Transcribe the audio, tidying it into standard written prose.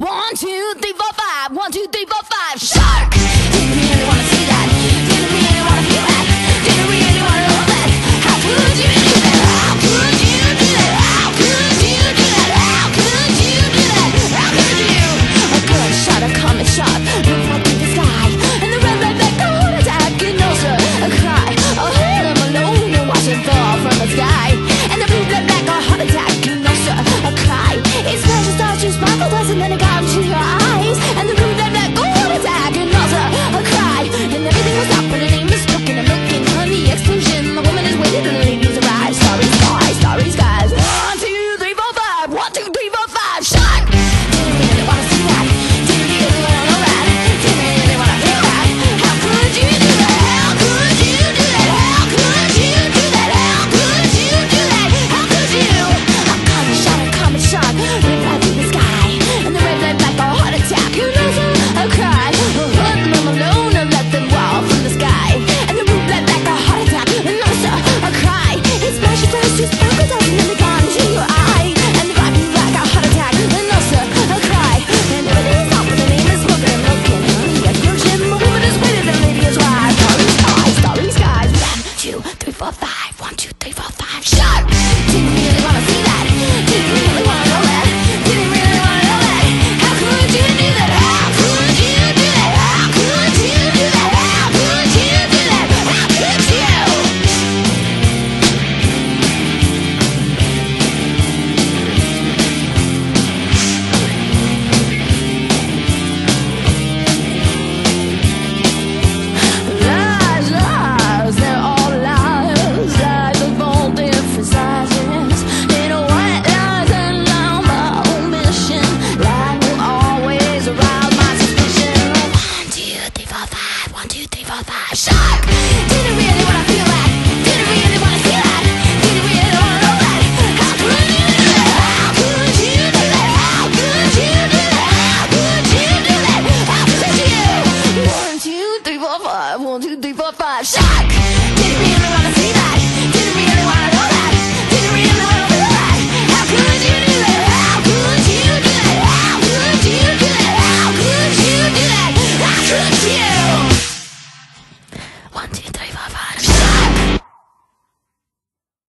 1, 2, 3, 4, 5. 1, 2, 3, 4, 5. Shark! Didn't really wanna see that. Didn't really wanna feel that. Didn't really wanna know that. How could you do that? How could you do that? How could you do that? How could you do that? How could you? A good shot, a comet shot, look right through the sky, and the red light back, a heart attack, and also a cry. A hold him alone and watch him fall from the sky, and the blue blood back, a heart attack, and also a cry. It's precious stars to sparkle dust, and then it got into your eyes, and the blue blood back, a heart attack, and also a cry. And everything will stop, but her name is spoken. I'm looking on the explosion. The woman is waiting, and the ladies arrive. Starry skies, starry skies. 1, 2, 3, 4, 5. 1, 2, 3, 4, 5. Shark! Didn't really wanna see that. Didn't really wanna know that. Didn't really wanna feel that. How could you do that? How could you do that? How could you do that? How could you do that? How could you? A comet shot, went right through the sky, and the red light back, a heart attack, and also a cry. Put them alone and let them fall from the sky, and the blue light back, a heart attack, and also a cry. It's precious stars to sparkle dust, and then they got into your eye, and the rock back, a heart attack, and also a cry. And everything is off, but the name is spoken. I'm looking on the explosion. The woman is waiting, the lady is right. Starry skies, starry skies. 1, 2, 3, 4, 5. 1, 2, 3, 4, 5. Shark! Didn't really wanna see that. Didn't really wanna know that. Didn't really wanna know that. How could you do that? How could you do that? How could you do that? How could you do that? How could you? Lies, lies, they're all lies. Lies of all different sizes. Little white lies and now my omission. Lying will always arouse my suspicion. 1, 2, 3, 4, 5. 1, 2, 3, 4, 5. Shark! Didn't really wanna feel that. Didn't really wanna see that. Didn't really wanna know that. How could you do that? How could you do that? How could you do that? How could you do that? How could you? 1, 2, 3, 4, 5. 1, 2, 3, 4, 5. Shark!